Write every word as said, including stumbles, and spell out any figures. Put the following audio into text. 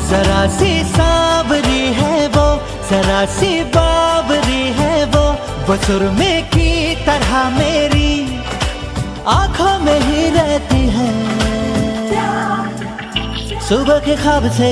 जरा सी सांवरी है वो, जरा सी बावरी है वो, वो सुरमे की तरह मेरी आंखों में ही रहती है। सुबह के ख्वाब से